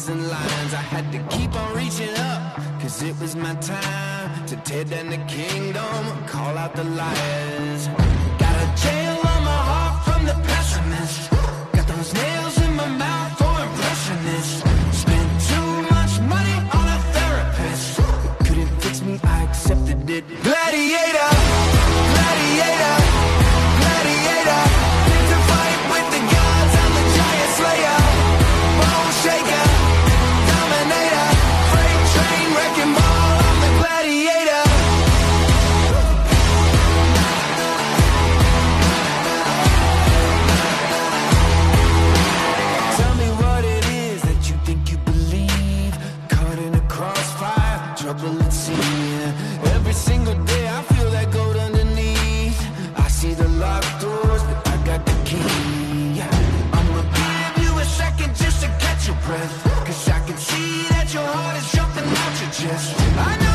numbers and lines. I had to keep on reaching up, cause it was my time to tear down the kingdom, call out the liars. Got a jail on my heart from the pessimist. Got those nails in my mouth for impressionists. Spent too much money on a therapist. It couldn't fix me, I accepted it. Gladiator, gladiator, gladiator. Picked a fight with the gods, I'm the giant slayer. Bone shaker, dominator. Freight train, wrecking ball, I'm the gladiator. Tell me what it is that you think you believe. Caught in a crossfire, trouble at sea. Every single day I feel that gold underneath. I see the locked doors, but I got the key. I'ma give you a second just to catch your breath, cause I can see that your heart is jumping out your chest. I know